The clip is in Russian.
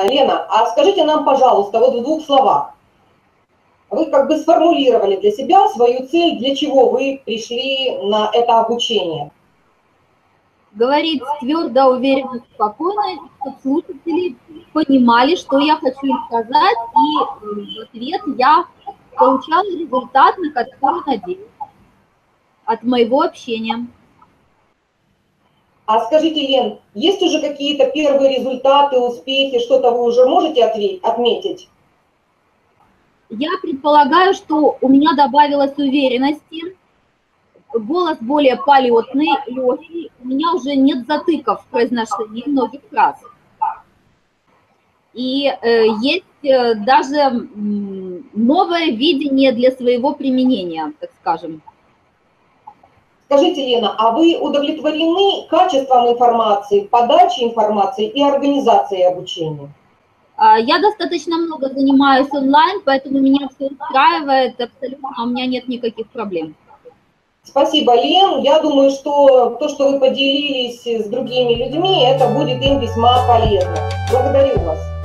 Лена, а скажите нам, пожалуйста, вот в 2 словах. Вы как бы сформулировали для себя свою цель, для чего вы пришли на это обучение. Говорить твердо, уверенно, спокойно, чтобы слушатели понимали, что я хочу им сказать, и в ответ я получала результат, на который надеюсь, от моего общения. А скажите, Лен, есть уже какие-то первые результаты, успехи, что-то вы уже можете отметить? Я предполагаю, что у меня добавилось уверенности, голос более полетный, легкий, у меня уже нет затыков в произношении многих фраз. И есть даже новое видение для своего применения, так скажем. Скажите, Лена, а вы удовлетворены качеством информации, подачей информации и организацией обучения? Я достаточно много занимаюсь онлайн, поэтому меня все устраивает абсолютно, у меня нет никаких проблем. Спасибо, Лен. Я думаю, что то, что вы поделились с другими людьми, это будет им весьма полезно. Благодарю вас.